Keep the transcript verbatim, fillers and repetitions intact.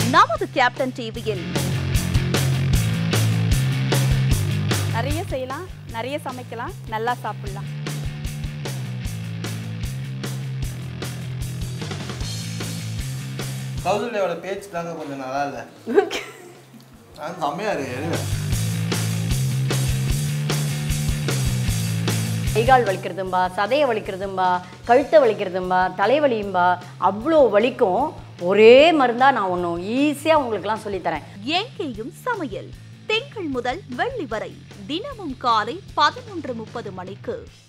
நமது கேப்டன் டிவியில் நிறைய செய்யலாம், நிறைய சமைக்கலாம், நல்லா சாப்பிடலாம். கௌசல்யாவோட பேச்சு தாங்க கொஞ்சம் நல்லா இல்லை. நான் செம்மையா இருக்கு. கைகால் வலிக்கிறதும்பா, சதையை வலிக்கிறதும்பா, கழுத்தை வலிக்கிறதும்பா, தலைவலியும்பா, அவ்வளோ வலிக்கும். ஒரே மருந்தா நான் ஒன்றும் ஈஸியாக உங்களுக்குலாம் சொல்லித்தரேன். எங்கேயும் சமையல் திங்கள் முதல் வெள்ளி வரை தினமும் காலை பதினொன்று முப்பது மணிக்கு.